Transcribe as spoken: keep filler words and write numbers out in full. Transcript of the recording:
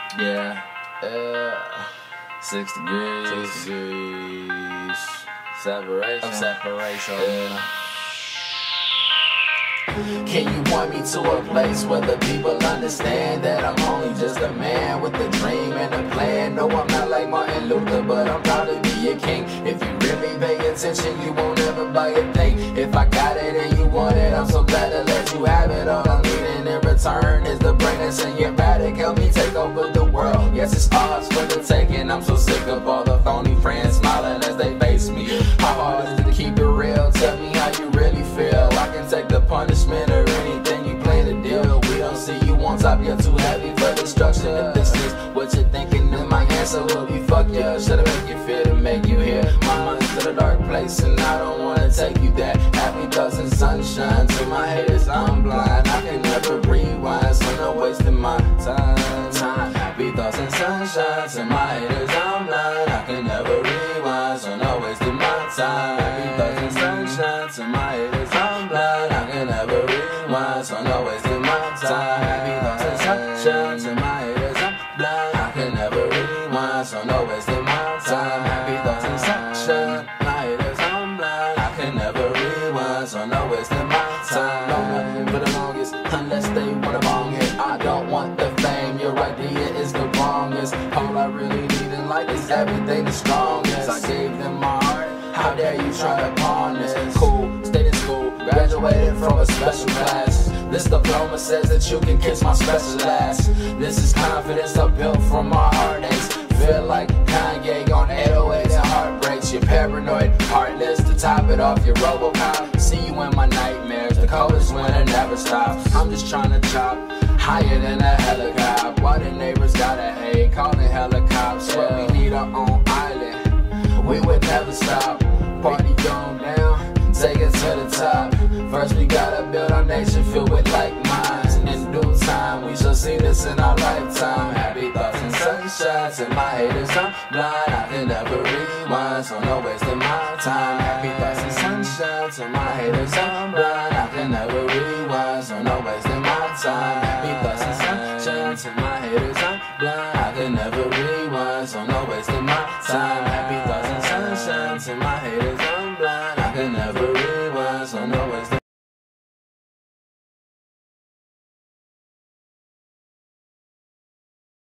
Yeah. Yeah. Six degrees. Six degrees. Separation. Of separation. Yeah. Can you point me to a place where the people understand that I'm only just a man with a dream and a plan? No, I'm not like Martin Luther, but I'm proud to be a king. If you really pay attention, you won't ever buy a thing. If I got it and you want it, I'm so glad to let you have it. All I'm needing in return is the brilliance in your back. Help me take over the world. Yes, it's ours for the taking. I'm so sick of all the phony friends smiling as they face me. How hard is it to keep it real? Tell me how you really feel. I can take the punishment or anything you plan to deal. We don't see you on top, you're too heavy for destruction. If this is what you're thinking, then my answer will be fuck yeah. Should I make you feel to make you hear? My mind's to the dark place and I don't wanna take you there. Happy thoughts and sunshine. To my haters, I'm blind. I can never rewind, so no wasting my time. time. Happy thoughts and sunshine. To my haters, I'm blind. I can never rewind, so no wasting my time. Happy thoughts and sunshine. To my haters, I'm blind. I can never rewind, so no wasting my time. Happy thoughts and sunshine. To my haters, I'm blind. I can never rewind, so no wasting my time. Happy thoughts and sunshine. My haters, I'm blind. I can never rewind, so no wasting my time. No nothing for the longest, unless they wanna bong it. I don't want the fame, your idea is the wrongest. All I really need in life is everything the strongest. I gave them my heart, how dare you try to pawn this? Cool, stayed in school, graduated from a special class. This diploma says that you can kiss my special ass. This is confidence I built from my heartaches. Feel like Kanye on eight oh eights and heartbreaks. You're paranoid, heartless, to top it off, your Robocop. See you in my nightmares, the coldest winter never stops. I'm just trying to chop higher than a helicopter. Why the neighbors gotta hate, calling helicopters. Swear we need our own island, we would never stop. Party going down, take it to the top. First we gotta build our nation filled with like minds. In due time, we shall see this in our lifetime. Happy thoughts and sunshine. To my haters, I'm blind. I can never rewind, so no wasting my time. Happy thoughts and sunshine. To my haters, I'm blind. I can never rewind, so no wasting my time. Happy thoughts and sunshine. To my haters, I'm blind. I can never rewind, so no